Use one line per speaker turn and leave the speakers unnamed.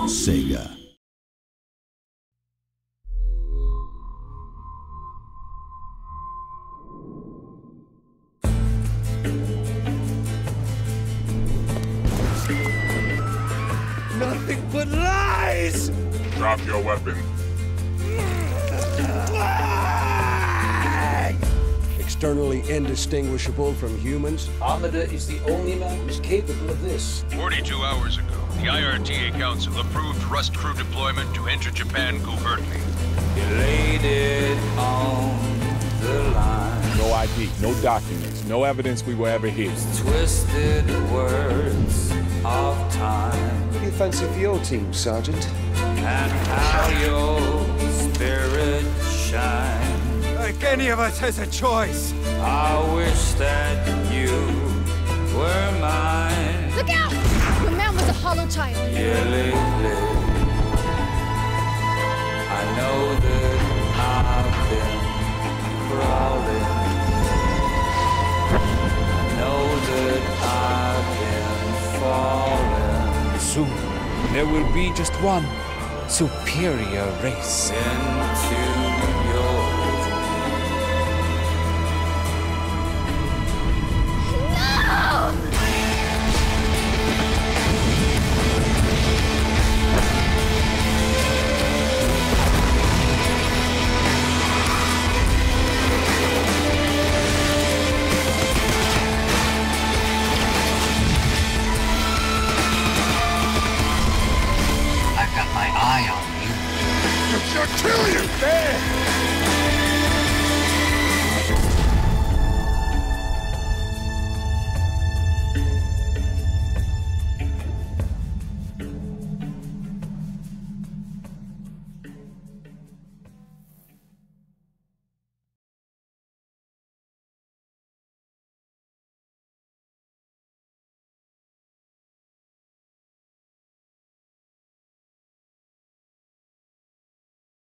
Sega.
Nothing but lies!
Drop your weapon.
Externally indistinguishable from humans.
Amida is the only man who's capable of this.
42 hours ago, the IRTA Council approved Rust crew deployment to enter Japan covertly.
You laid it on the line.
No ID, no documents, no evidence we were ever here.
Twisted words of time.
What do you fancy for your team, Sergeant?
And how your spirit shines.
Like any of us has a choice.
I wish that you were mine.
Look out! Your man was a hollow child.
Yeah, lately, I know that I've been crawling. I know that I've been falling.
Soon, there will be just one superior race.
Into